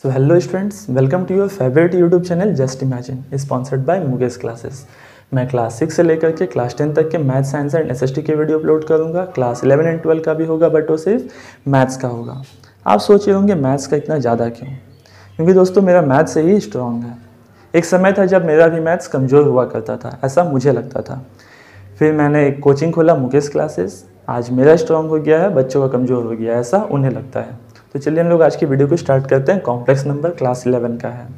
So hello students, welcome to your favourite YouTube channel just imagine, sponsored by Mukesh classes. मैं class 6 से लेकर के class 10 तक के मैथ, साइंस एंड एसएसटी के वीडियो अपलोड करूंगा। क्लास 11 एंड 12 का भी होगा, बट वो सिर्फ मैथ्स का होगा। आप सोच रहे होंगे मैथ्स का इतना ज़्यादा क्यों? क्योंकि दोस्तों मेरा मैथ्स से ही स्ट्रॉन्ग है। एक समय था जब मेरा भी मैथ्स कमज़ोर हुआ करता था, ऐसा मुझे लगता था। फिर मैंने एक कोचिंग खोला, मुकेश क्लासेस। आज मेरा स्ट्रॉन्ग हो गया है, बच्चों का कमज़ोर हो गया है, ऐसा उन्हें लगता है। तो चलिए हम लोग आज की वीडियो को स्टार्ट करते हैं। कॉम्प्लेक्स नंबर क्लास 11 का है।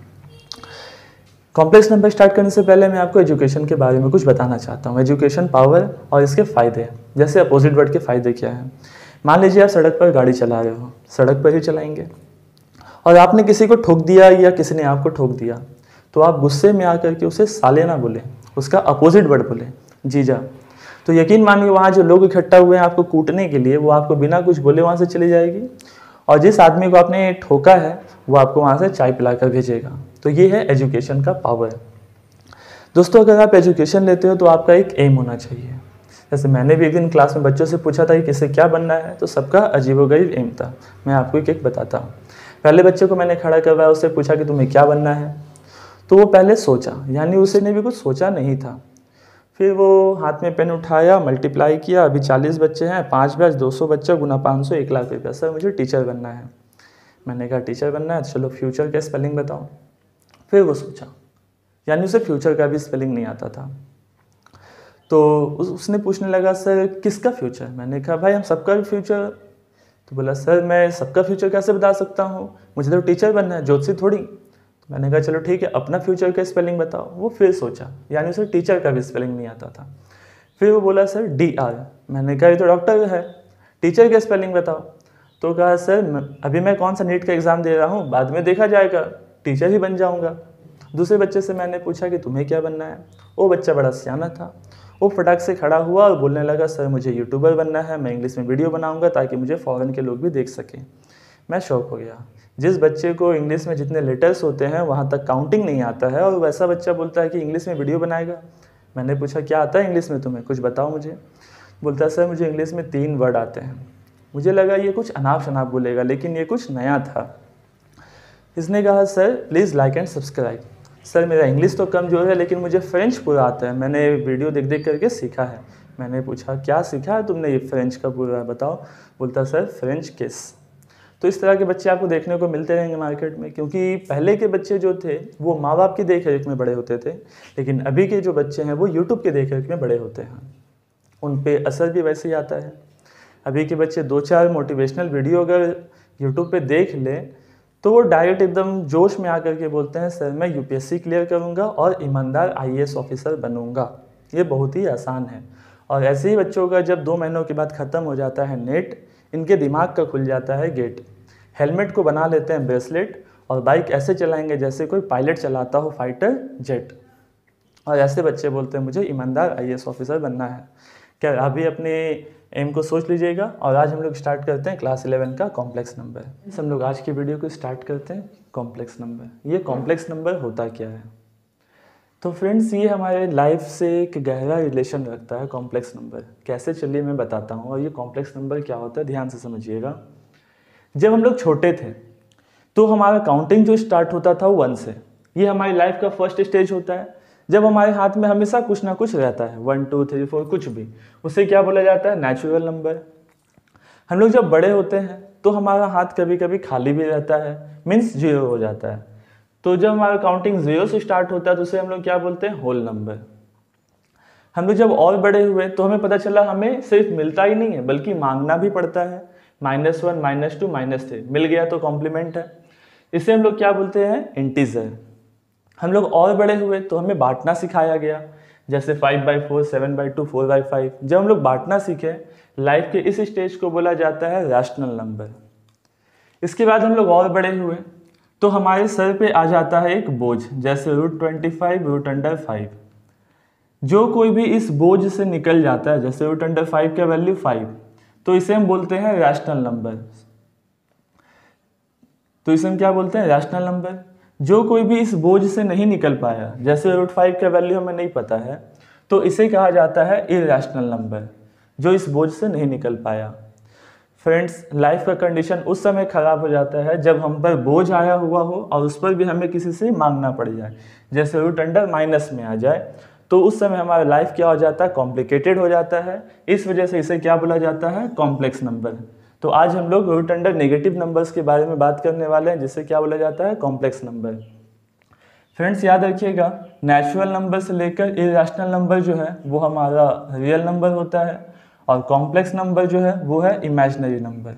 कॉम्प्लेक्स नंबर स्टार्ट करने से पहले मैं आपको एजुकेशन के बारे में कुछ बताना चाहता हूँ। एजुकेशन पावर और इसके फ़ायदे, जैसे अपोजिट वर्ड के फ़ायदे क्या हैं। मान लीजिए आप सड़क पर गाड़ी चला रहे हो, सड़क पर ही चलाएंगे, और आपने किसी को ठोक दिया या किसी ने आपको ठोक दिया, तो आप गुस्से में आकर के उसे साले ना बोले, उसका अपोजिट वर्ड बोले, जीजा। तो यकीन मानिए वहाँ जो लोग इकट्ठा हुए हैं आपको कूटने के लिए, वो आपको बिना कुछ बोले वहाँ से चली जाएगी, और जिस आदमी को आपने ठोका है वो आपको वहाँ से चाय पिलाकर भेजेगा। तो ये है एजुकेशन का पावर। दोस्तों अगर आप एजुकेशन लेते हो तो आपका एक एम होना चाहिए। जैसे मैंने भी एक दिन क्लास में बच्चों से पूछा था कि किसे क्या बनना है, तो सबका अजीबोगरीब एम था। मैं आपको एक बताता हूँ। पहले बच्चे को मैंने खड़ा करवाया, उससे पूछा कि तुम्हें क्या बनना है, तो वो पहले सोचा, यानी उसने भी कुछ सोचा नहीं था। फिर वो हाथ में पेन उठाया, मल्टीप्लाई किया, अभी 40 बच्चे हैं, 5 बैच, 200 बच्चा गुना 500, 1 लाख रुपया। सर मुझे टीचर बनना है। मैंने कहा टीचर बनना है, चलो फ्यूचर का स्पेलिंग बताओ। फिर वो सोचा, यानी उसे फ्यूचर का भी स्पेलिंग नहीं आता था। तो उसने पूछने लगा सर किसका फ्यूचर? मैंने कहा भाई हम सबका फ्यूचर। तो बोला सर मैं सबका फ्यूचर कैसे बता सकता हूँ, मुझे तो टीचर बनना है, ज्योतिषी थोड़ी। तो मैंने कहा चलो ठीक है, अपना फ्यूचर का स्पेलिंग बताओ। वो फिर सोचा, यानी उसे टीचर का भी स्पेलिंग नहीं आता था। फिर वो बोला सर DR। मैंने कहा ये तो डॉक्टर है, टीचर का स्पेलिंग बताओ। तो कहा सर अभी मैं कौन सा नीट का एग्ज़ाम दे रहा हूँ, बाद में देखा जाएगा, टीचर ही बन जाऊँगा। दूसरे बच्चे से मैंने पूछा कि तुम्हें क्या बनना है। वो बच्चा बड़ा सियाना था, वो फटाक से खड़ा हुआ और बोलने लगा सर मुझे यूट्यूबर बनना है, मैं इंग्लिश में वीडियो बनाऊँगा ताकि मुझे फ़ॉरेन के लोग भी देख सकें। मैं शॉक हो गया। जिस बच्चे को इंग्लिश में जितने लेटर्स होते हैं वहाँ तक काउंटिंग नहीं आता है, और वैसा बच्चा बोलता है कि इंग्लिश में वीडियो बनाएगा। मैंने पूछा क्या आता है इंग्लिश में तुम्हें, कुछ बताओ मुझे। बोलता है सर मुझे इंग्लिश में 3 वर्ड आते हैं। मुझे लगा ये कुछ अनाप शनाप बोलेगा, लेकिन ये कुछ नया था। इसने कहा sir please like and subscribe. Sir मेरा इंग्लिश तो कमज़ोर है, लेकिन मुझे फ्रेंच पूरा आता है, मैंने वीडियो देख देख करके सीखा है। मैंने पूछा क्या सीखा है तुमने, ये फ्रेंच का पूरा बताओ। बोलता सर फ्रेंच किस। तो इस तरह के बच्चे आपको देखने को मिलते रहेंगे मार्केट में, क्योंकि पहले के बच्चे जो थे वो माँ बाप की देख रेख में बड़े होते थे, लेकिन अभी के जो बच्चे हैं वो यूट्यूब के देख रेख में बड़े होते हैं। उन पे असर भी वैसे ही आता है। अभी के बच्चे 2-4 मोटिवेशनल वीडियो अगर यूट्यूब पे देख लें तो वो डायरेक्ट एकदम जोश में आकर के बोलते हैं सर मैं यूपीएससी क्लियर करूँगा और ईमानदार IAS ऑफिसर बनूँगा। ये बहुत ही आसान है। और ऐसे ही बच्चों का जब 2 महीनों के बाद ख़त्म हो जाता है नेट, इनके दिमाग का खुल जाता है गेट। हेलमेट को बना लेते हैं ब्रेसलेट, और बाइक ऐसे चलाएंगे जैसे कोई पायलट चलाता हो फाइटर जेट। और ऐसे बच्चे बोलते हैं मुझे ईमानदार IAS ऑफिसर बनना है। क्या अभी अपने एम को सोच लीजिएगा। और आज हम लोग स्टार्ट करते हैं क्लास 11 का कॉम्प्लेक्स नंबर। हम लोग आज की वीडियो को स्टार्ट करते हैं कॉम्प्लेक्स नंबर। ये कॉम्प्लेक्स नंबर होता क्या है? तो फ्रेंड्स ये हमारे लाइफ से एक गहरा रिलेशन रखता है कॉम्प्लेक्स नंबर। कैसे, चलिए मैं बताता हूँ। और ये कॉम्प्लेक्स नंबर क्या होता है ध्यान से समझिएगा। जब हम लोग छोटे थे तो हमारा काउंटिंग जो स्टार्ट होता था वो 1 से। ये हमारी लाइफ का फर्स्ट स्टेज होता है, जब हमारे हाथ में हमेशा कुछ ना कुछ रहता है, 1 2 3 4 कुछ भी, उसे क्या बोला जाता है, नेचुरल नंबर। हम लोग जब बड़े होते हैं तो हमारा हाथ कभी कभी खाली भी रहता है, मीन्स 0 हो जाता है। तो जब हमारा काउंटिंग 0 से स्टार्ट होता है तो उसे हम लोग क्या बोलते हैं, होल नंबर। हम लोग जब और बड़े हुए तो हमें पता चला हमें सिर्फ मिलता ही नहीं है बल्कि मांगना भी पड़ता है। -1 -2 -3 मिल गया तो कॉम्प्लीमेंट है। इसे हम लोग क्या बोलते हैं, इंटीजर। हम लोग और बड़े हुए तो हमें बांटना सिखाया गया, जैसे 5/4 7/2 4/5। जब हम लोग बांटना सीखे, लाइफ के इस स्टेज को बोला जाता है रैशनल नंबर। इसके बाद हम लोग और बड़े हुए तो हमारे सर पे आ जाता है एक बोझ, जैसे √25 √5। जो कोई भी इस बोझ से निकल जाता है, जैसे √5 का वैल्यू 5, तो इसे हम बोलते हैं रैशनल नंबर। तो इसे हम क्या बोलते हैं, रैशनल नंबर। जो कोई भी इस बोझ से नहीं निकल पाया, जैसे √5 का वैल्यू हमें नहीं पता है, तो इसे कहा जाता है इरैशनल नंबर, जो इस बोझ से नहीं निकल पाया। फ्रेंड्स, लाइफ का कंडीशन उस समय ख़राब हो जाता है जब हम पर बोझ आया हुआ हो और उस पर भी हमें किसी से मांगना पड़ जाए, जैसे रूट अंडर माइनस में आ जाए, तो उस समय हमारा लाइफ क्या हो जाता है, कॉम्प्लिकेटेड हो जाता है। इस वजह से इसे क्या बोला जाता है, कॉम्प्लेक्स नंबर। तो आज हम लोग रूट अंडर नेगेटिव नंबर्स के बारे में बात करने वाले हैं, जिसे क्या बोला जाता है, कॉम्प्लेक्स नंबर। फ्रेंड्स, याद रखिएगा, नेचुरल नंबर से लेकर इरेशनल नंबर जो है वो हमारा रियल नंबर होता है, और कॉम्प्लेक्स नंबर जो है वो है इमेजिनरी नंबर।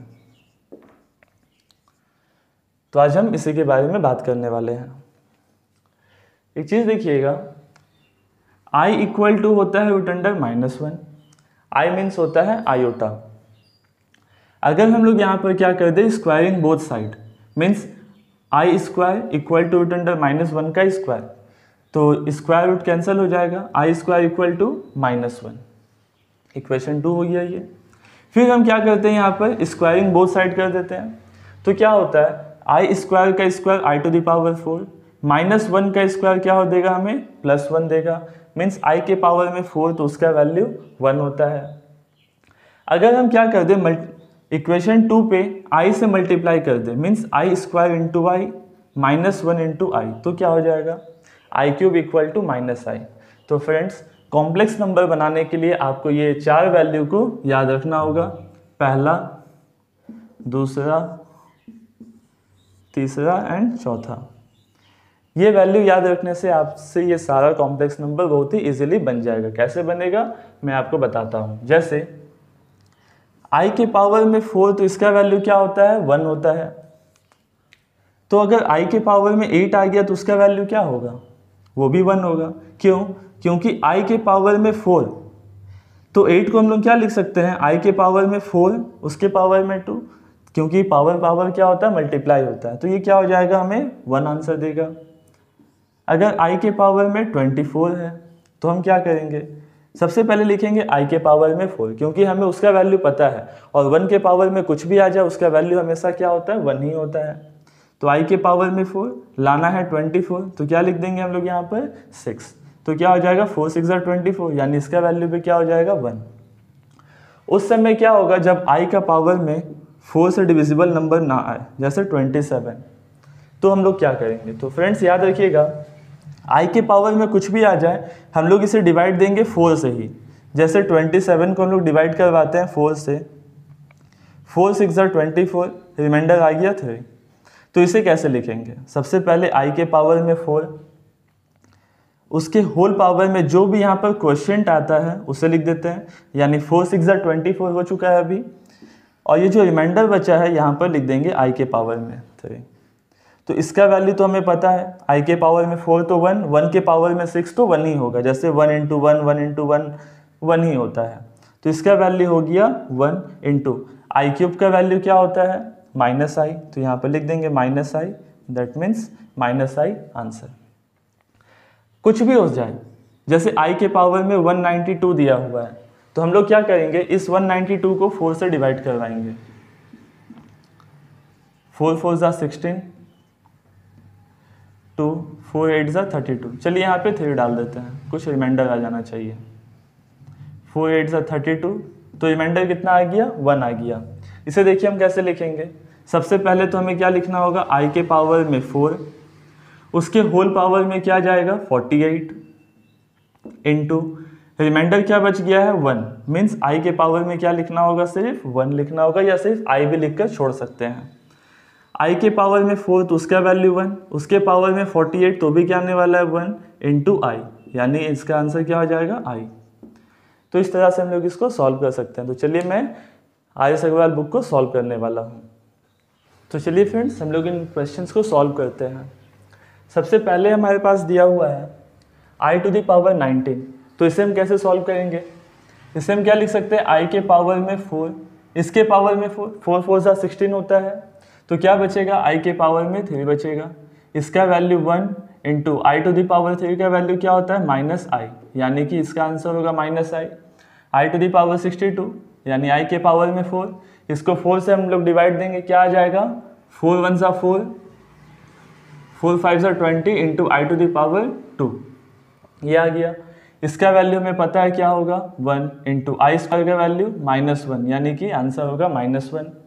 तो आज हम इसी के बारे में बात करने वाले हैं। एक चीज़ देखिएगा, i इक्वल टू होता है रूट अंडर -1। i मीन्स होता है आयोटा। अगर हम लोग यहाँ पर क्या कर दें, squaring both side, means i square equal to root under -1 का स्क्वायर, तो स्क्वायर रूट कैंसिल हो जाएगा, i square equal to -1। Equation 2 हो गया ये। फिर हम क्या करते हैं, यहाँ पर स्क्वायरिंग बोथ साइड कर देते हैं, तो क्या होता है, आई स्क्वायर का square i to the power 4, -1 का स्क्वायर क्या हो देगा, हमें +1 देगा, मीन्स आई के पावर में 4, तो उसका वैल्यू 1 होता है। अगर हम क्या कर दें, इक्वेशन 2 पे आई से मल्टीप्लाई कर दे, means i square into i -1 into i, तो क्या हो जाएगा, i cube equal to -i। तो फ्रेंड्स, कॉम्प्लेक्स नंबर बनाने के लिए आपको ये 4 वैल्यू को याद रखना होगा, पहला, दूसरा, तीसरा एंड चौथा। ये वैल्यू याद रखने से आपसे ये सारा कॉम्प्लेक्स नंबर बहुत ही इजीली बन जाएगा। कैसे बनेगा मैं आपको बताता हूँ। जैसे i के पावर में 4, तो इसका वैल्यू क्या होता है, 1 होता है। तो अगर i के पावर में 8 आ गया तो उसका वैल्यू क्या होगा, वो भी 1 होगा। क्यों, क्योंकि i के पावर में 4, तो 8 को हम लोग क्या लिख सकते हैं, i के पावर में 4 उसके पावर में 2, क्योंकि पावर क्या होता है, मल्टीप्लाई होता है, तो ये क्या हो जाएगा, हमें 1 आंसर देगा। अगर i के पावर में 24 है तो हम क्या करेंगे, सबसे पहले लिखेंगे i के पावर में 4, क्योंकि हमें उसका वैल्यू पता है, और 1 के पावर में कुछ भी आ जाए उसका वैल्यू हमेशा क्या होता है, 1 ही होता है। तो i के पावर में 4 लाना है 24, तो क्या लिख देंगे हम लोग यहाँ पर 6, तो क्या हो जाएगा 4 6 24, यानी इसका वैल्यू भी क्या हो जाएगा 1। उस समय क्या होगा, जब i का पावर में 4 से डिविजिबल नंबर ना आए, जैसे 27, तो हम लोग क्या करेंगे। तो फ्रेंड्स, याद रखिएगा, i के पावर में कुछ भी आ जाए हम लोग इसे डिवाइड देंगे 4 से ही। जैसे 27 को हम लोग डिवाइड करवाते हैं 4 से, 4 6 24, रिमाइंडर आ गया 3। तो इसे कैसे लिखेंगे, सबसे पहले i के पावर में 4, उसके होल पावर में जो भी यहाँ पर क्वोशिएंट आता है उसे लिख देते हैं, यानी 4 6 24 हो चुका है अभी, और ये जो रिमाइंडर बचा है यहाँ पर लिख देंगे i के पावर में 3। तो इसका वैल्यू तो हमें पता है, i के पावर में 4 तो 1, 1 के पावर में 6 तो 1 ही होगा, जैसे 1 इंटू 1 1 इंटू 1 1 ही होता है, तो इसका वैल्यू हो गया 1 इंटू आई क्यूब का वैल्यू क्या होता है, -i, तो यहाँ पर लिख देंगे -i, that means -i answer. कुछ भी हो जाए, जैसे i के पावर में 192 दिया हुआ है, तो हम लोग क्या करेंगे, इस 192 को 4 से डिवाइड करवाएंगे, 4 4 ज़ा 16, 2 4 8 ज़ा 32, चलिए यहाँ पे 3 डाल देते हैं, कुछ रिमाइंडर आ जाना चाहिए। 4 8 ज़ा 32, तो रिमाइंडर कितना आ गया, 1 आ गया। इसे देखिए हम कैसे लिखेंगे, सबसे पहले तो हमें क्या लिखना होगा, i के पावर में 4, उसके होल पावर में क्या जाएगा 48, इंटू रिमाइंडर क्या बच गया है 1, मीन्स i के पावर में क्या लिखना होगा, सिर्फ 1 लिखना होगा, या सिर्फ i भी लिखकर छोड़ सकते हैं। i के पावर में 4 तो उसका वैल्यू 1, उसके पावर में 48 तो भी क्या आने वाला है 1 इंटू आई, यानी इसका आंसर क्या हो जाएगा i। तो इस तरह से हम लोग इसको सॉल्व कर सकते हैं। तो चलिए मैं आर्यस अग्रवाल बुक को सॉल्व करने वाला हूँ। तो चलिए फ्रेंड्स, हम लोग इन क्वेश्चंस को सॉल्व करते हैं। सबसे पहले हमारे पास दिया हुआ है i टू द पावर 19, तो इसे हम कैसे सॉल्व करेंगे, इसे हम क्या लिख सकते हैं, i के पावर में 4, इसके पावर में 4 4 4 ज़ा 16 होता है, तो क्या बचेगा, i के पावर में 3 बचेगा, इसका value 1 into i to the power 3 का वैल्यू क्या होता है -i, यानी कि इसका आंसर होगा -i। i to the power 62, यानी i के पावर में 4, इसको 4 से हम लोग डिवाइड देंगे, क्या आ जाएगा, 4 1 ज़ा 4, 4 5 ज़ा 20 into i to the power 2, ये आ गया। इसका वैल्यू हमें पता है क्या होगा, 1 इंटू आई स्क्वायर का वैल्यू -1, यानी कि आंसर होगा -1।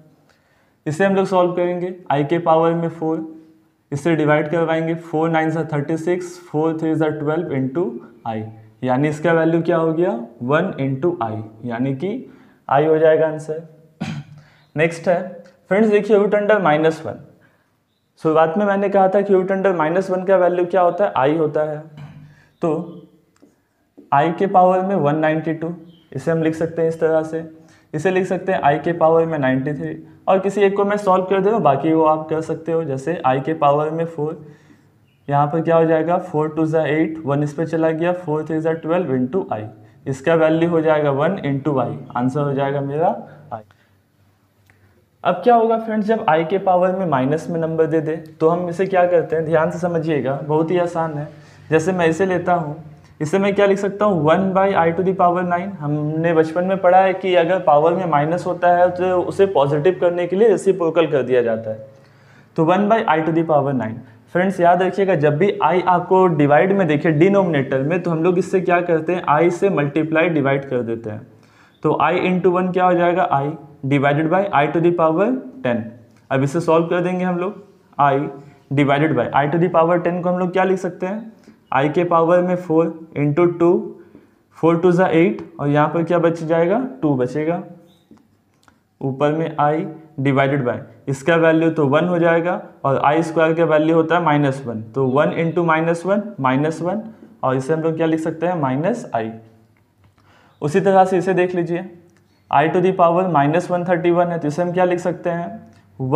इसे हम लोग सॉल्व करेंगे आई के पावर में 4, इससे डिवाइड करवाएंगे, 4 9 36, 4 3 12 इंटू आई, यानी इसका वैल्यू क्या हो गया 1 इंटू आई, यानी कि आई हो जाएगा आंसर। नेक्स्ट है फ्रेंड्स, देखिए रूट अंडर -1। शुरुआत में मैंने कहा था कि रूट अंडर -1 का वैल्यू क्या होता है, आई होता है। तो आई के पावर में 192, इसे हम लिख सकते हैं इस तरह से, इसे लिख सकते हैं आई के पावर में 93, और किसी एक को मैं सॉल्व कर दे रहा हूँ, बाकी वो आप कर सकते हो। जैसे आई के पावर में 4, यहाँ पर क्या हो जाएगा 4 2 8, 1 इस पर चला गया, 4 3 12 इंटू आई, इसका वैल्यू हो जाएगा 1 इंटू आई, आंसर हो जाएगा मेरा आई। अब क्या होगा फ्रेंड्स, जब आई के पावर में माइनस में नंबर दे दे तो हम इसे क्या करते हैं, ध्यान से समझिएगा, बहुत ही आसान है। जैसे मैं इसे लेता हूँ, इसे मैं क्या लिख सकता हूँ 1/i⁹। हमने बचपन में पढ़ा है कि अगर पावर में माइनस होता है तो उसे पॉजिटिव करने के लिए रेसिप्रोकल कर दिया जाता है, तो 1/i⁹। फ्रेंड्स याद रखिएगा, जब भी आई आपको डिवाइड में देखे डिनोमिनेटर में, तो हम लोग इससे क्या करते हैं, आई से मल्टीप्लाई डिवाइड कर देते हैं। तो i इंटू 1 क्या हो जाएगा, i डिवाइडेड बाई i⁻10। अब इसे सॉल्व कर देंगे हम लोग, i डिवाइडेड बाई i⁻10 को हम लोग क्या लिख सकते हैं, i के पावर में 4 इंटू 2, 4 2 8, और यहाँ पर क्या बच जाएगा 2 बचेगा, ऊपर में i डिवाइडेड बाई, इसका वैल्यू तो 1 हो जाएगा, और i स्क्वायर का वैल्यू होता है -1, तो 1 इंटू -1, और इसे हम लोग क्या लिख सकते हैं -i। उसी तरह से इसे देख लीजिए, i⁻131 है, तो इसे हम क्या लिख सकते हैं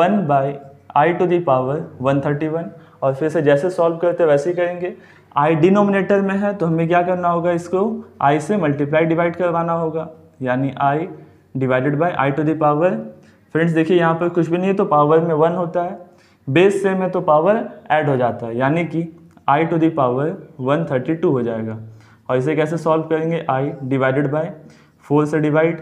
1/i⁻131, और फिर से जैसे सॉल्व करते हैं वैसे ही करेंगे। i डिनोमिनेटर में है तो हमें क्या करना होगा, इसको i से मल्टीप्लाई डिवाइड करवाना होगा, यानी i divided by i⁻। Friends देखिए यहाँ पर कुछ भी नहीं है तो पावर में 1 होता है, बेस सेम है तो पावर ऐड हो जाता है, यानी कि i⁻132 हो जाएगा। और इसे कैसे सॉल्व करेंगे, i डिवाइडेड बाय 4 से डिवाइड,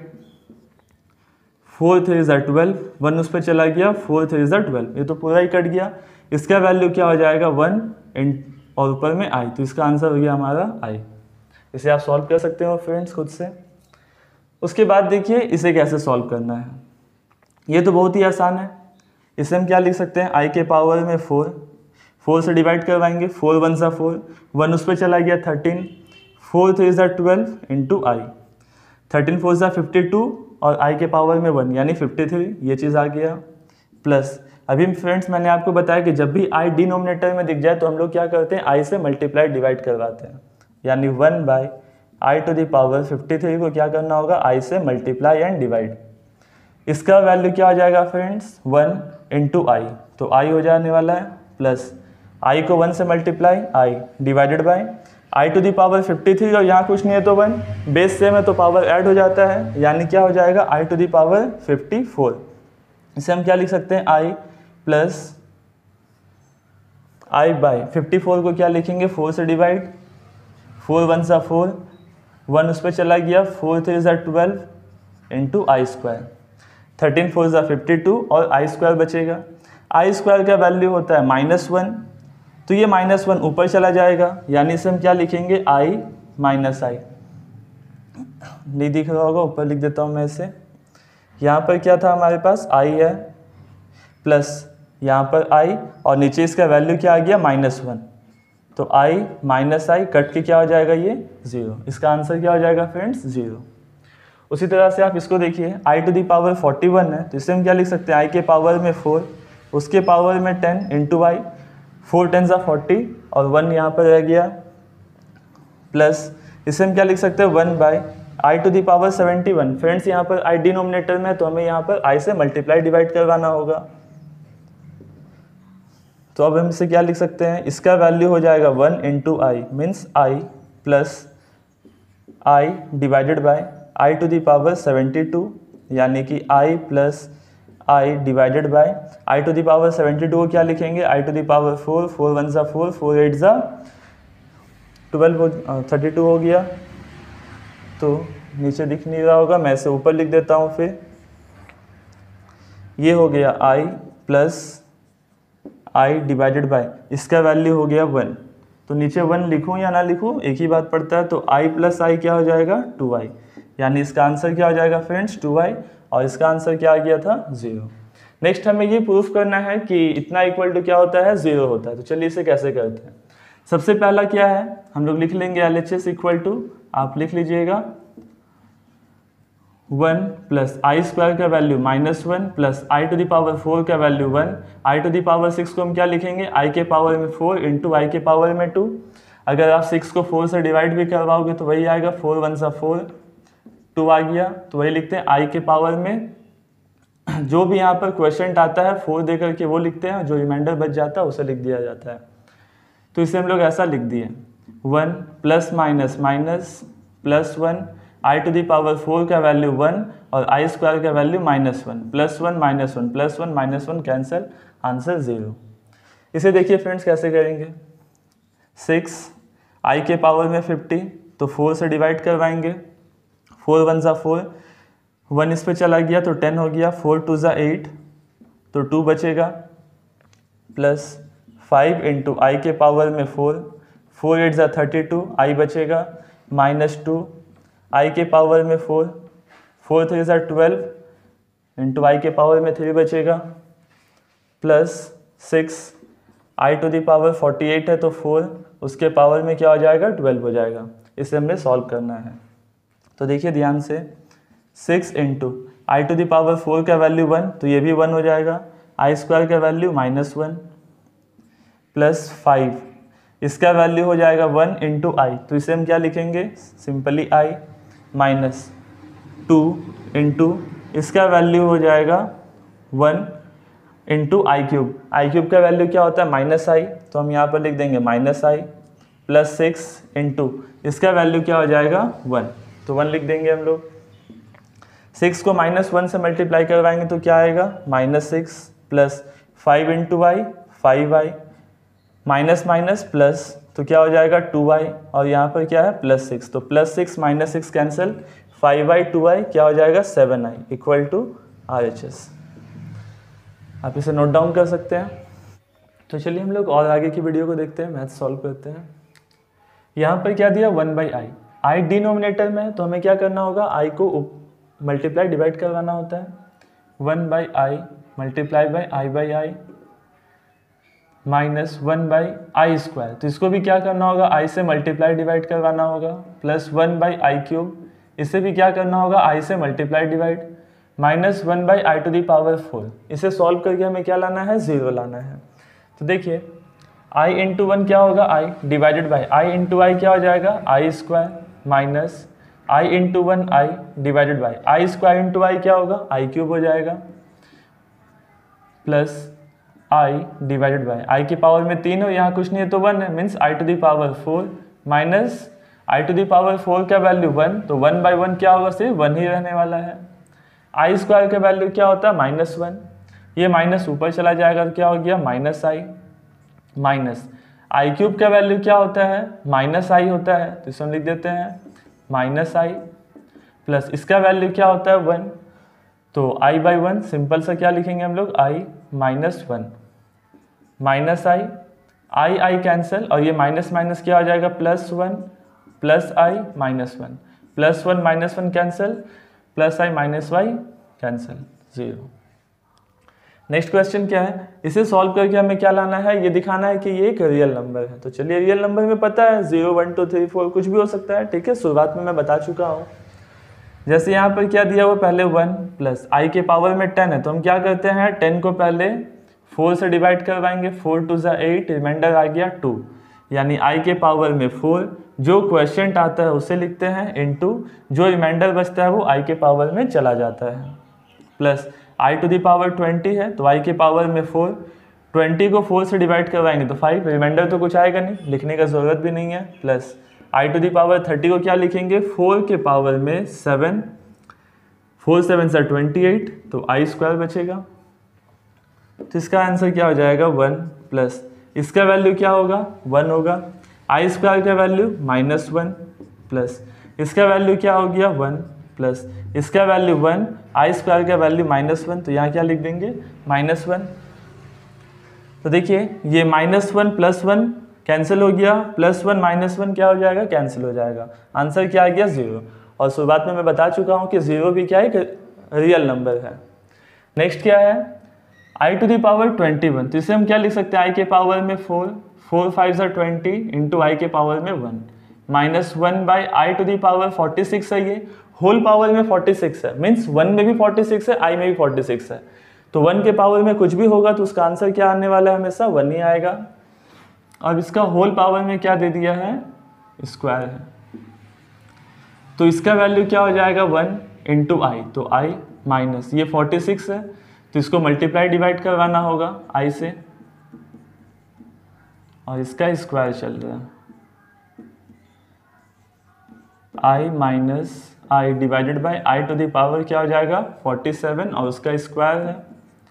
4 3 12, 1 उस पर चला गया, 4 3 12, ये तो पूरा ही कट गया, इसका वैल्यू क्या हो जाएगा 1 और ऊपर में i, तो इसका आंसर हो गया हमारा i। इसे आप सॉल्व कर सकते हो फ्रेंड्स खुद से। उसके बाद देखिए इसे कैसे सॉल्व करना है, ये तो बहुत ही आसान है। इसे हम क्या लिख सकते हैं, i के पावर में 4 से डिवाइड करवाएंगे, 4 1 4, 1 उस पर चला गया 13, 4 3 12 इंटू आई, 13 4 52, और i के पावर में 1 यानी 53, ये चीज़ आ गया, प्लस अभी फ्रेंड्स मैंने आपको बताया कि जब भी i डिनोमिनेटर में दिख जाए तो हम लोग क्या करते हैं, i से मल्टीप्लाई डिवाइड करवाते हैं, यानी 1/i⁻53 को क्या करना होगा, i से मल्टीप्लाई एंड डिवाइड। इसका वैल्यू क्या हो जाएगा फ्रेंड्स 1 इंटू आई, तो i हो जाने वाला है, प्लस i को 1 से multiply i divided by i⁻53, और यहाँ कुछ नहीं है तो 1, बेस सेम है तो पावर ऐड हो जाता है, यानी क्या हो जाएगा i⁻54। इसे हम क्या लिख सकते हैं, i प्लस i/54 को क्या लिखेंगे, 4 से डिवाइड, 4 1 4, 1 उस पर चला गया, 4 3 12 इंटू आई स्क्वायर, 13 4 52, और आई स्क्वायर बचेगा। आई स्क्वायर का वैल्यू होता है -1, तो ये -1 ऊपर चला जाएगा, यानी इसे हम क्या लिखेंगे, i माइनस आई। नहीं दिख रहा होगा, ऊपर लिख देता हूँ मैं इसे। यहाँ पर क्या था हमारे पास, i है, प्लस यहाँ पर i, और नीचे इसका वैल्यू क्या आ गया -1, तो i माइनस आई कट के क्या हो जाएगा, ये 0। इसका आंसर क्या हो जाएगा फ्रेंड्स 0। उसी तरह से आप इसको देखिए, i⁻41 है, तो इसे हम क्या लिख सकते हैं, i के पावर में 4, उसके पावर में 10 इंटू आई, 4 10 40, और 1 यहाँ पर रह गया, प्लस इसे हम क्या लिख सकते हैं 1/i⁻71। फ्रेंड्स यहाँ पर i डिनोमिनेटर में, तो हमें यहाँ पर i से मल्टीप्लाई डिवाइड करवाना होगा, तो अब हम इसे क्या लिख सकते हैं, इसका वैल्यू हो जाएगा 1 into i, means i plus i divided by i⁻72, यानी कि i plus i divided by i⁻72 को क्या लिखेंगे, i⁻4, 4 1 4, 4 8 12, 32 हो गया, तो नीचे दिख नहीं रहा होगा, मैं इसे ऊपर लिख देता हूँ। फिर ये हो गया i plus i divided by, इसका वैल्यू हो गया 1, तो नीचे 1 लिखूँ या ना लिखूँ एक ही बात पड़ता है, तो i प्लस i क्या हो जाएगा 2i, यानी इसका आंसर क्या हो जाएगा फ्रेंड्स 2i, और इसका आंसर क्या आ गया था 0। नेक्स्ट हमें ये प्रूफ करना है कि इतना इक्वल टू क्या होता है, 0 होता है। तो चलिए इसे कैसे करते हैं। सबसे पहला क्या है, हम लोग लिख लेंगे LHS इक्वल टू, आप लिख लीजिएगा 1 प्लस आई स्क्वायर का value -1 plus i to the power 4 का value 1, i to the power 6 को हम क्या लिखेंगे, आई के पावर में 4 इंटू आई के पावर में 2। अगर आप 6 को 4 से डिवाइड भी करवाओगे तो वही आएगा, 4 1 सा 4, 2 आ गया। तो वही लिखते हैं आई के पावर में, जो भी यहाँ पर क्वेश्चन आता है 4 दे करके वो लिखते हैं, जो रिमाइंडर बच जाता है उसे लिख दिया जाता है। तो इसे हम लोग ऐसा लिख दिए 1 plus minus minus plus 1, i to the power 4 का वैल्यू 1 और आई स्क्वायर का value -1, plus 1 -1 plus 1 -1 cancel, answer 0। इसे देखिए फ्रेंड्स कैसे करेंगे, 6 आई के पावर में 50 तो 4 से डिवाइड करवाएंगे, 4 1 सा 4, 1 इस पे चला गया तो 10 हो गया, 4 2 सा 8 तो 2 बचेगा, प्लस 5 इंटू आई के पावर में 4, 4 8 सा 32, आई बचेगा, -2 आई के पावर में 4, 4 3 सा 12 इंटू आई के पावर में 3 बचेगा, plus 6 i to the power 48 है तो 4, उसके पावर में क्या हो जाएगा, 12 हो जाएगा। इसे हमें सॉल्व करना है। तो देखिए ध्यान से, 6 into i to the power 4 का वैल्यू 1 तो ये भी 1 हो जाएगा, आई स्क्वायर का वैल्यू -1 प्लस 5, इसका वैल्यू हो जाएगा 1 इंटू आई, तो इसे हम क्या लिखेंगे, सिंपली आई, -2 इंटू इसका वैल्यू हो जाएगा 1 into i cube, i cube का वैल्यू क्या होता है, -i, तो हम यहाँ पर लिख देंगे -i प्लस 6 इंटू इसका वैल्यू क्या हो जाएगा 1, तो 1 लिख देंगे हम लोग। 6 को -1 से मल्टीप्लाई करवाएंगे तो क्या आएगा, -6 plus 5 into i 5i, minus minus plus तो क्या हो जाएगा 2i, और यहाँ पर क्या है +6, तो +6 -6 कैंसिल, 5i 2i क्या हो जाएगा 7i इक्वल टू RHS। आप इसे नोट डाउन कर सकते हैं। तो चलिए हम लोग और आगे की वीडियो को देखते हैं, मैथ सॉल्व करते हैं। यहाँ पर क्या दिया 1/i, i डिनोमिनेटर में है तो हमें क्या करना होगा, i को मल्टीप्लाई डिवाइड करवाना होता है, 1/i multiply by i/i -1/i square, तो इसको भी क्या करना होगा, i से मल्टीप्लाई डिवाइड करवाना होगा, प्लस 1/i क्यूब, इसे भी क्या करना होगा, i से multiply divide, -1/i to the power 4। इसे सॉल्व करके हमें क्या लाना है, 0 लाना है। तो देखिए i इंटू 1 क्या होगा, i divided by i into i क्या हो जाएगा, i square minus i into 1 i divided by i square into i क्या होगा, i क्यूब हो जाएगा, plus i divided by i की पावर में 3 हो, यहाँ कुछ नहीं है तो 1 है, means i to the power 4 minus i to the power 4 का वैल्यू 1, तो 1/1 क्या होगा, सिर्फ 1 ही रहने वाला है। i स्क्वायर का वैल्यू क्या होता है, -1, ये माइनस ऊपर चला जाएगा तो क्या हो गया -i, माइनस i क्यूब का वैल्यू क्या होता है, -i होता है, तो इसे हम लिख देते हैं -i, प्लस इसका वैल्यू क्या होता है 1, तो i/1 सिंपल सा क्या लिखेंगे हम लोग, i -1 -i कैंसिल, और ये माइनस माइनस क्या हो जाएगा, +1 plus i -1 plus 1 -1 cancel, plus i -y cancel, 0। Next question क्या है, इसे सॉल्व करके हमें क्या लाना है, ये दिखाना है कि ये एक रियल नंबर है। तो चलिए रियल नंबर में पता है 0 1 2 3 4 कुछ भी हो सकता है, ठीक है, शुरुआत में मैं बता चुका हूँ। जैसे यहाँ पर क्या दिया हुआ, पहले 1 प्लस आई के पावर में 10 है, तो हम क्या करते हैं 10 को पहले 4 से डिवाइड करवाएंगे, 4 2 सा 8, रिमाइंडर आ गया 2, यानी आई के पावर में 4, जो क्वेश्चन आता है उसे लिखते हैं, इनटू जो रिमाइंडर बचता है वो आई के पावर में चला जाता है, plus i to the power 20 है तो आई के पावर में 4, 20 को 4 से डिवाइड करवाएंगे तो 5, रिमाइंडर तो कुछ आएगा नहीं, लिखने का ज़रूरत भी नहीं है, plus i to the power 30 को क्या लिखेंगे, 4 के पावर में 7, 4 7 सा 28, तो आई स्क्वायर बचेगा, तो इसका आंसर क्या हो जाएगा 1, प्लस इसका वैल्यू क्या होगा 1 होगा, आई स्क्वायर का वैल्यू -1 प्लस इसका वैल्यू क्या हो गया 1 प्लस इसका वैल्यू 1, आई स्क्वायर का वैल्यू -1, तो यहाँ क्या लिख देंगे -1। तो देखिए ये -1 प्लस 1 कैंसिल हो गया, +1 -1 क्या हो जाएगा, कैंसिल हो जाएगा, आंसर क्या आ गया 0। और शुरुआत में मैं बता चुका हूँ कि 0 भी क्या है, रियल नंबर है। नेक्स्ट क्या है, आई टू द पावर 21, तो इसे हम क्या लिख सकते हैं, आई के पावर में 4, 4 5 ज़ा 20 इंटू आई के पावर में 1 minus 1 by i to the power 46 है, ये होल पावर में 46 है, मीन्स 1 में भी 46 है, आई में भी 46 है, तो 1 के पावर में कुछ भी होगा तो उसका आंसर क्या आने वाला है, हमेशा 1 ही आएगा। अब इसका होल पावर में क्या दे दिया है, स्क्वायर है, तो इसका वैल्यू क्या हो जाएगा 1 इंटू आई, तो आई माइनस ये 46 है तो इसको मल्टीप्लाई डिवाइड करवाना होगा आई से, और इसका स्क्वायर चल रहा है, i minus i divided by i to the power क्या हो जाएगा 47 और उसका स्क्वायर है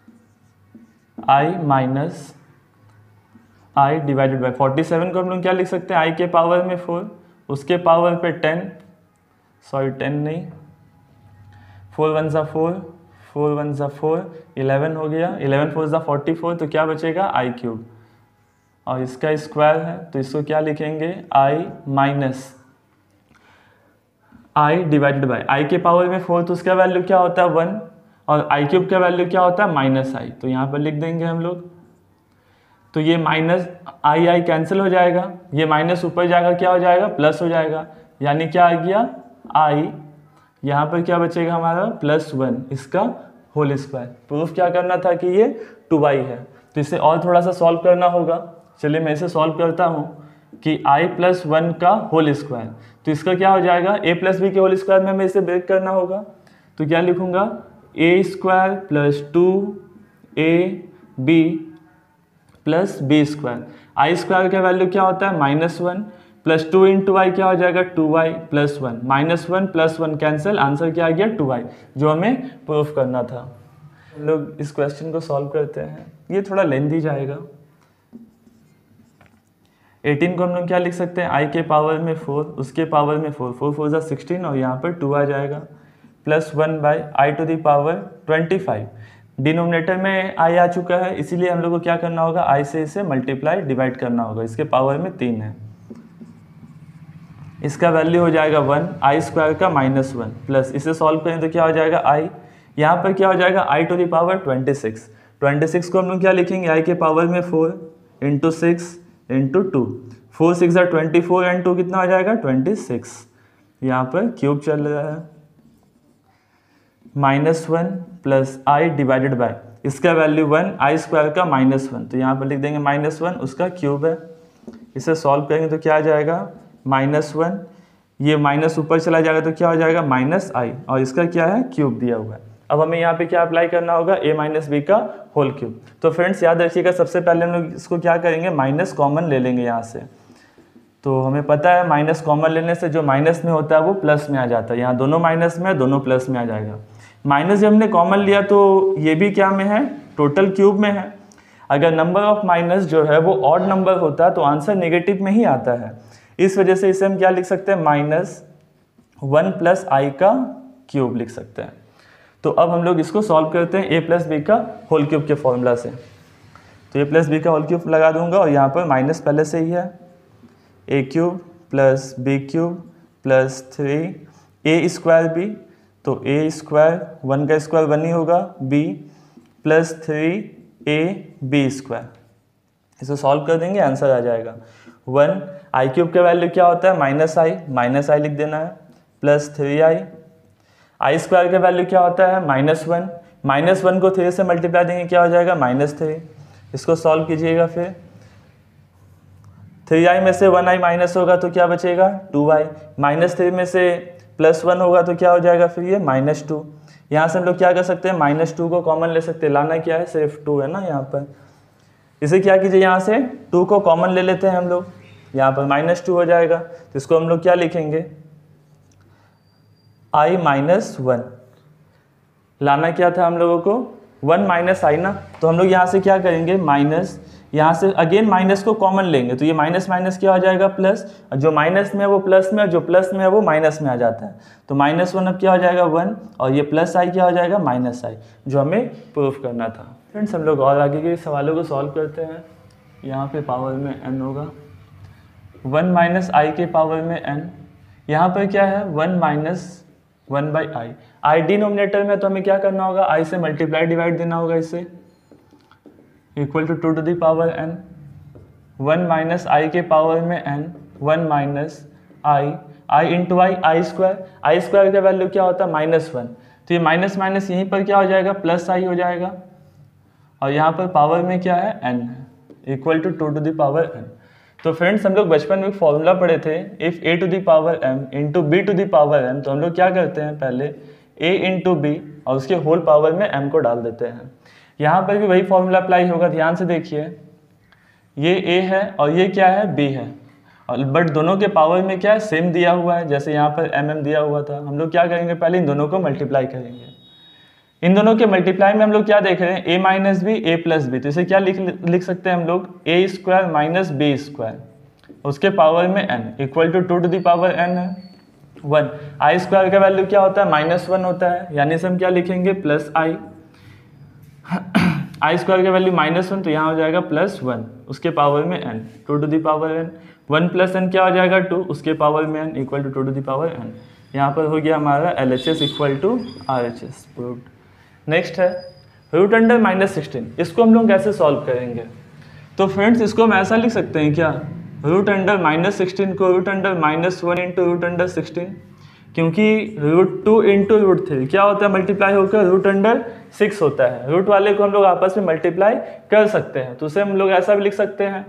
i minus i divided by 47 को हम लोग क्या लिख सकते हैं, आई के पावर में 4, उसके पावर पे 10, सॉरी 10 नहीं, 4 1 ज़ा 4, 4 1 ज़ा 4, 11 हो गया, 11 4 ज़ा 44, तो क्या बचेगा आई क्यूब, और इसका स्क्वायर है तो इसको क्या लिखेंगे i minus i divided by i के पावर में 4, तो उसका वैल्यू क्या होता है 1, और आई क्यूब का वैल्यू क्या होता है माइनस आई, तो यहाँ पर लिख देंगे हम लोग, तो ये माइनस आई आई कैंसिल हो जाएगा, ये माइनस ऊपर जाएगा क्या हो जाएगा प्लस हो जाएगा, यानी क्या आ गया आई, यहाँ पर क्या बचेगा हमारा +1, इसका होल स्क्वायर। प्रूफ क्या करना था कि ये 2y है, तो इसे और थोड़ा सा सॉल्व करना होगा, चलिए मैं इसे सॉल्व करता हूँ कि i + 1 का होल स्क्वायर, तो इसका क्या हो जाएगा a + b के होल स्क्वायर में हमें इसे ब्रेक करना होगा, तो क्या लिखूँगा a² + 2ab + b², आई स्क्वायर का वैल्यू क्या होता है -1 + 2 इंटू वाई क्या हो जाएगा 2y + 1, -1 + 1 कैंसिल, आंसर क्या आ गया 2y, जो हमें प्रूफ करना था। हम लोग इस क्वेश्चन को सॉल्व करते हैं, ये थोड़ा लेंथी जाएगा। 18 को हम लोग क्या लिख सकते हैं, i के पावर में 4, उसके पावर में 4, 4 4 ज़ा 16 और यहाँ पर 2 आ जाएगा, +1 by i to the power 25, denominator में i आ चुका है, इसीलिए हम लोग को क्या करना होगा i से इसे मल्टीप्लाई डिवाइड करना होगा, इसके पावर में 3 है, इसका वैल्यू हो जाएगा 1, आई स्क्वायर का -1 प्लस इसे सॉल्व करें तो क्या हो जाएगा i, यहाँ पर क्या हो जाएगा i टू द पावर 26, 26 को हम लोग क्या लिखेंगे i के पावर में 4 इंटू 6 इंटू 2, 4 6 ज़ा 24 एंड 2 कितना हो जाएगा 26, यहाँ पर क्यूब चल रहा है, -1 प्लस आई डिवाइडेड बाय इसका वैल्यू 1, आई स्क्वायर का -1, तो यहाँ पर लिख देंगे -1 उसका क्यूब है, इसे सॉल्व करेंगे तो क्या आ जाएगा -1, ये माइनस ऊपर चला जाएगा तो क्या हो जाएगा -i, और इसका क्या है क्यूब दिया हुआ है। अब हमें यहाँ पे क्या अप्लाई करना होगा a - b का होल क्यूब। तो फ्रेंड्स याद रखिएगा, सबसे पहले हम लोग इसको क्या करेंगे माइनस कॉमन ले लेंगे यहाँ से, तो हमें पता है माइनस कॉमन लेने से जो माइनस में होता है वो प्लस में आ जाता है, यहाँ दोनों माइनस में है, दोनों प्लस में आ जाएगा। माइनस जब हमने कॉमन लिया तो ये भी क्या में है टोटल क्यूब में है, अगर नंबर ऑफ माइनस जो है वो ऑड नंबर होता है तो आंसर नेगेटिव में ही आता है, इस वजह से इसे हम क्या लिख सकते हैं -1 प्लस आई का क्यूब लिख सकते हैं। तो अब हम लोग इसको सॉल्व करते हैं a + b का होल क्यूब के फॉर्मूला से, तो a + b का होल क्यूब लगा दूंगा और यहाँ पर माइनस पहले से ही है, a³ + b³ + 3a² b, तो a², 1 का स्क्वायर 1 ही होगा, b + 3ab², इसे सॉल्व कर देंगे आंसर आ जाएगा 1, i³ का वैल्यू क्या होता है -i लिख देना है, प्लस 3i, i² का वैल्यू क्या होता है -1, -1 को 3 से मल्टीप्लाई देंगे क्या हो जाएगा -3, इसको सॉल्व कीजिएगा, फिर 3i में से 1i माइनस होगा तो क्या बचेगा 2i, -3 में से +1 होगा तो क्या हो जाएगा फिर ये -2, यहाँ से हम लोग क्या कर सकते हैं -2 को कॉमन ले सकते हैं, लाना क्या है सिर्फ 2 है ना यहाँ पर, इसे क्या कीजिए यहाँ से 2 को कॉमन ले लेते हैं हम लोग, यहाँ पर -2 हो जाएगा, तो इसको हम लोग क्या लिखेंगे i - 1, लाना क्या था हम लोगों को 1 - i ना, तो हम लोग यहाँ से क्या करेंगे माइनस, यहाँ से अगेन माइनस को कॉमन लेंगे तो ये माइनस माइनस क्या हो जाएगा प्लस, जो माइनस में है वो प्लस में, और जो प्लस में है वो माइनस में आ जाता है, तो -1 अब क्या हो जाएगा 1, और ये -i क्या हो जाएगा -i, जो हमें प्रूफ करना था। फ्रेंड्स हम लोग और आगे के सवालों को सॉल्व करते हैं, यहाँ पे पावर में n होगा, 1 - i के पावर में n, यहाँ पर क्या है 1 - 1/i, i डिनोमिनेटर में तो हमें क्या करना होगा i से मल्टीप्लाई डिवाइड देना होगा इसे, equal to 2 to the power n, 1 minus i के पावर में n, 1 minus i into i square का वैल्यू क्या होता है -1, तो ये माइनस माइनस यहीं पर क्या हो जाएगा प्लस आई हो जाएगा, और यहाँ पर पावर में क्या है n है, equal to 2 to the power n। तो फ्रेंड्स हम लोग बचपन में फॉर्मूला पढ़े थे, if a to the power m into b to the power n, तो हम लोग क्या करते हैं पहले a इंटू बी और उसके होल पावर में m को डाल देते हैं। यहाँ पर भी वही फॉर्मूला अप्लाई होगा, ध्यान से देखिए, ये a है और ये क्या है b है, और बट दोनों के पावर में क्या है सेम दिया हुआ है, जैसे यहाँ पर mm दिया हुआ था। हम लोग क्या करेंगे पहले इन दोनों को मल्टीप्लाई करेंगे। इन दोनों के मल्टीप्लाई में हम लोग क्या देख रहे हैं a minus b a plus b, तो इसे क्या लिख सकते हैं हम लोग a square minus b square, उसके पावर में n equal to 2 to the power n है 1। आई स्क्वायर का वैल्यू क्या होता है -1 होता है, यानी से हम क्या लिखेंगे प्लस आई, आई स्क्वायर का वैल्यू -1 तो यहाँ हो जाएगा +1 उसके पावर में n, 2 to the power n, 1 plus n क्या हो जाएगा 2 उसके पावर में n equal to 2 to the power n। यहाँ पर हो गया हमारा LHS equal to RHS proved. Next है रूट अंडर -16, इसको हम लोग कैसे सॉल्व करेंगे? तो फ्रेंड्स इसको हम ऐसा लिख सकते हैं क्या, रूट अंडर -16 को root under -1 into root under 16, क्योंकि √2 इंटू √3 क्या होता है मल्टीप्लाई होकर रूट अंडर 6 होता है। रूट वाले को हम लोग आपस में मल्टीप्लाई कर सकते हैं, तो उसे हम लोग ऐसा भी लिख सकते हैं,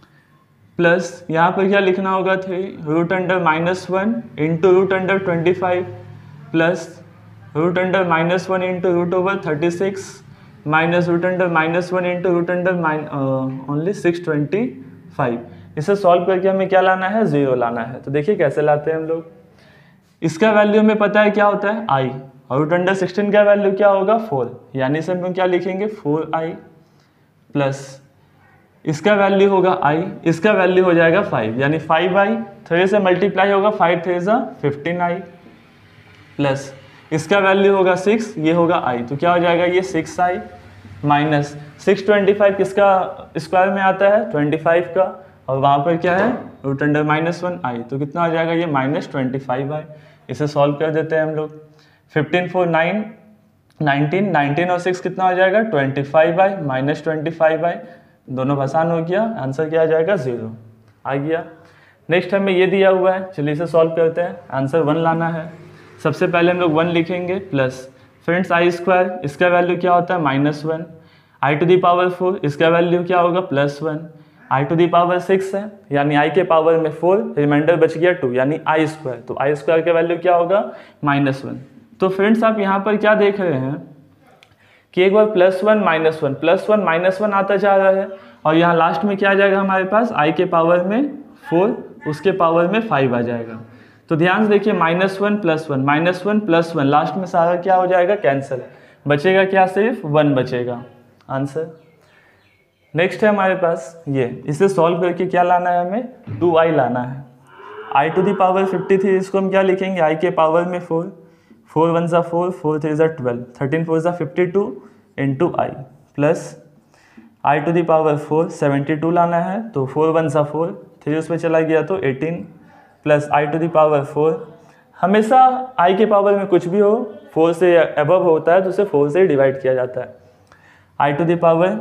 प्लस यहाँ पर क्या लिखना होगा 3 root under -1 into root under 25 plus root under -1 into root over 36 minus root under -1 into root under only 625। इसे सॉल्व करके हमें क्या लाना है 0 लाना है। तो देखिए कैसे लाते हैं हम लोग, इसका वैल्यू हमें पता है क्या होता है i, और रूट अंडर 16 का वैल्यू क्या होगा 4, यानी से हम लोग क्या लिखेंगे 4i प्लस इसका वैल्यू होगा i, इसका वैल्यू हो जाएगा 5, यानी 5i 3 से मल्टीप्लाई होगा 5 3 15i प्लस इसका वैल्यू होगा 6, ये होगा i, तो क्या हो जाएगा ये 6i माइनस 625 किसका स्क्वायर में आता है 25 का, और वहाँ पर क्या है रूट अंडर -1i, तो कितना हो जाएगा ये -25i। इसे सॉल्व कर देते हैं हम लोग, 15 4 9 19, 19 और 6 कितना हो जाएगा 25i माइनस 25i, दोनों आसान हो गया, आंसर क्या आ जाएगा 0 आ गया। नेक्स्ट हमें ये दिया हुआ है, चलिए इसे सॉल्व करते हैं, आंसर 1 लाना है। सबसे पहले हम लोग 1 लिखेंगे प्लस फ्रेंड्स आई स्क्वायर, इसका वैल्यू क्या होता है -1, आई टू दी पावर 4 इसका वैल्यू क्या होगा +1, आई टू दी पावर 6 है यानी आई के पावर में 4, रिमाइंडर बच गया 2 यानी आई स्क्वायर, तो आई स्क्वायर का वैल्यू क्या होगा -1। तो फ्रेंड्स आप यहाँ पर क्या देख रहे हैं कि एक बार +1 -1 आता जा रहा है, और यहाँ लास्ट में क्या आ जाएगा हमारे पास आई के पावर में 4 उसके पावर में 5 आ जाएगा। तो ध्यान से देखिए -1 +1 लास्ट में सारा क्या हो जाएगा कैंसिल, बचेगा क्या सिर्फ 1 बचेगा आंसर। नेक्स्ट है हमारे पास ये, इसे सॉल्व करके क्या लाना है हमें 2i लाना है, आई टू दी पावर 53 इसको हम क्या लिखेंगे आई के पावर में 4, 4 1 4, 4 3 12, 13 4 52 into i plus i to the power 4 72 लाना है, तो 4 1 4, 3 उसमें चला गया तो 18 plus i to the power 4, हमेशा आई के पावर में कुछ भी हो 4 से अबव होता है तो उसे 4 से डिवाइड किया जाता है, आई टू दी पावर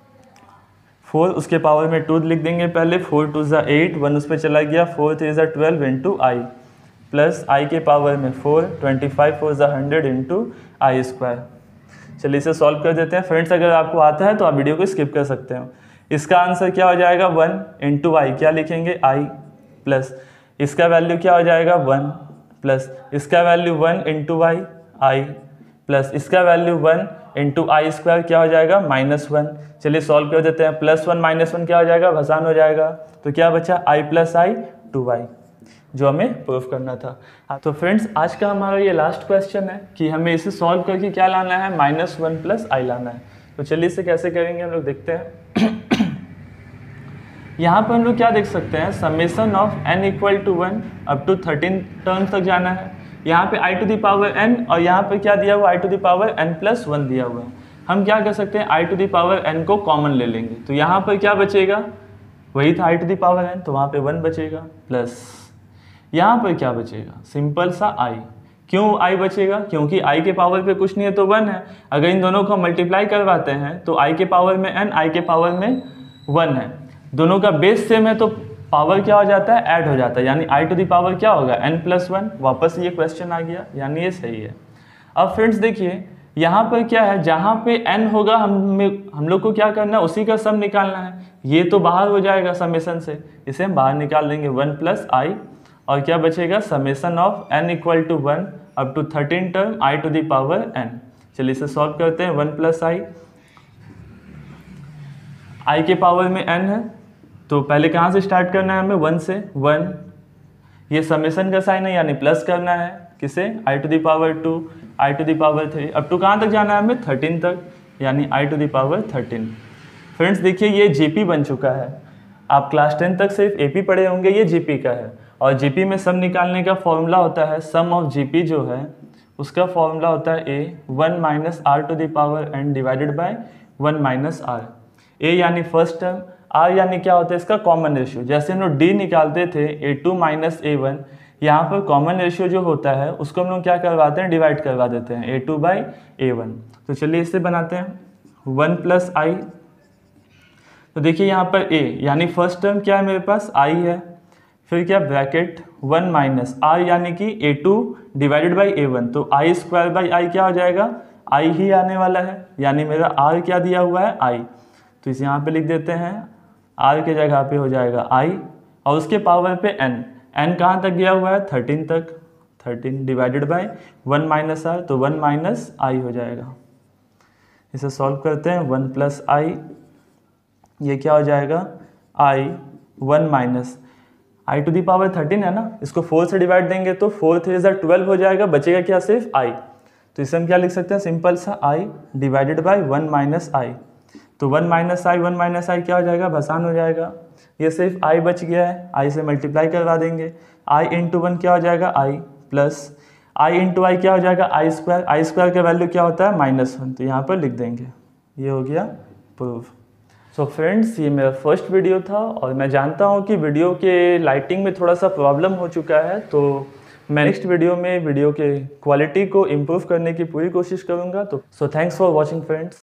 4 उसके पावर में 2 लिख देंगे पहले, 4 2 8, 1 उस पर चला गया, 4 3 12 इंटू आई प्लस आई के पावर में 4, 25 4 100 इंटू आई स्क्वायर। चलिए इसे सॉल्व कर देते हैं फ्रेंड्स, अगर आपको आता है तो आप वीडियो को स्किप कर सकते हो। इसका आंसर क्या हो जाएगा 1 इंटू आई, क्या लिखेंगे आई प्लस इसका वैल्यू क्या हो जाएगा 1 प्लस इसका वैल्यू 1 इंटू आई प्लस इसका वैल्यू 1 इंटू आई स्क्वायर क्या हो जाएगा -1। चलिए सॉल्व कर देते हैं, +1 -1 क्या हो जाएगा भसान हो जाएगा, तो क्या बचा i प्लस आई 2y जो हमें प्रूफ करना था। तो फ्रेंड्स आज का हमारा ये लास्ट क्वेश्चन है कि हमें इसे सॉल्व करके क्या लाना है -1 प्लस आई लाना है। तो चलिए इसे कैसे करेंगे हम लोग देखते हैं। यहाँ पर हम लोग क्या देख सकते हैं, summation of n equal to 1 up to 13 terms तक जाना है। यहाँ पे i to the power n और यहाँ पे क्या दिया हुआ i to the power n plus 1 दिया हुआ है। हम क्या कर सकते हैं i to the power n को कॉमन ले लेंगे, तो यहाँ पर क्या बचेगा वही था i to the power n, तो वहाँ पे 1 बचेगा प्लस यहाँ पर क्या बचेगा सिंपल सा i, क्यों i बचेगा? क्योंकि i के पावर पे कुछ नहीं है तो 1 है। अगर इन दोनों को मल्टीप्लाई करवाते हैं तो i के पावर में n, i के पावर में 1 है। दोनों का बेस सेम है तो पावर क्या हो जाता है? ऐड हो जाता है, यानी i टू द पावर क्या होगा? n+1। वापस ये क्वेश्चन आ गया, यानी ये सही है। अब फ्रेंड्स देखिए यहाँ पर क्या है, जहाँ पे n होगा हम लोग को क्या करना है? उसी का सम निकालना है। ये तो बाहर हो जाएगा समेसन से, इसे हम बाहर निकाल देंगे 1+i, और क्या बचेगा? Summation of n equal to 1 up to 13 term i to the power n। चलिए इसे सॉल्व करते हैं। 1+i, i के पावर में n है तो पहले कहाँ से स्टार्ट करना है हमें? 1 से। 1, ये समेसन का साइन है यानी प्लस करना है, किसे? i to the power 2, i to the power 3, up to कहाँ तक जाना है हमें? 13 तक, यानी i to the power 13। Friends देखिए ये जीपी बन चुका है। आप क्लास 10 तक सिर्फ एपी पढ़े होंगे, ये जीपी का है। और जीपी में सम निकालने का फॉर्मूला होता है, सम ऑफ जीपी जो है उसका फॉर्मूला होता है a 1 minus r to the power n divided by 1 minus r. a यानी फर्स्ट टर्म, r यानी क्या होता है? इसका कॉमन रेशियो। जैसे हम लोग d निकालते थे a2 माइनस a1, यहाँ पर कॉमन रेशियो जो होता है उसको हम लोग क्या करवाते हैं? डिवाइड करवा देते हैं a2 बाई a1। तो चलिए इसे बनाते हैं 1+i। तो देखिए यहाँ पर a यानी फर्स्ट टर्म क्या है मेरे पास? i है, फिर क्या ब्रैकेट 1 माइनस r यानी कि a2 डिवाइडेड बाई a1, तो i स्क्वायर बाई i क्या हो जाएगा? i ही आने वाला है, यानी मेरा r क्या दिया हुआ है? i। तो इसे यहाँ पे लिख देते हैं, r के जगह पे हो जाएगा i, और उसके पावर पे n। n कहाँ तक गया हुआ है? 13 तक। 13 डिवाइडेड बाई 1 माइनस आर, तो 1 माइनस आई हो जाएगा। इसे सॉल्व करते हैं। 1+i, ये क्या हो जाएगा? i 1 minus i to the power 13 है ना, इसको 4 से डिवाइड देंगे तो 4 3 12 हो जाएगा, बचेगा क्या? सिर्फ i। तो इसे हम क्या लिख सकते हैं? सिंपल सा i divided by 1 minus i. तो 1 माइनस आई क्या हो जाएगा? आसान हो जाएगा। ये सिर्फ i बच गया है, i से मल्टीप्लाई करवा देंगे। i इंटू 1 क्या हो जाएगा? i plus i into i क्या हो जाएगा? आई स्क्वायर का वैल्यू क्या होता है? -1, तो यहाँ पर लिख देंगे। ये हो गया प्रूफ। सो फ्रेंड्स ये मेरा फर्स्ट वीडियो था और मैं जानता हूँ कि वीडियो के लाइटिंग में थोड़ा सा प्रॉब्लम हो चुका है, तो मैं नेक्स्ट वीडियो में वीडियो के क्वालिटी को इम्प्रूव करने की पूरी कोशिश करूँगा। तो so thanks for watching friends.